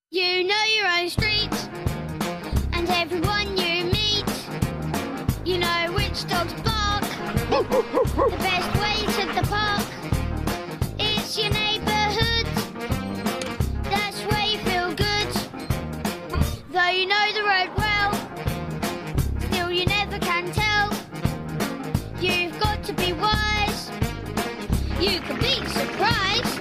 You know your own street and everyone you meet. You know which dogs bark, the best way to the park. It's your neighbourhood, that's where you feel good. Though you know the road well, still you never can tell. You've got to be wise, you could be surprised.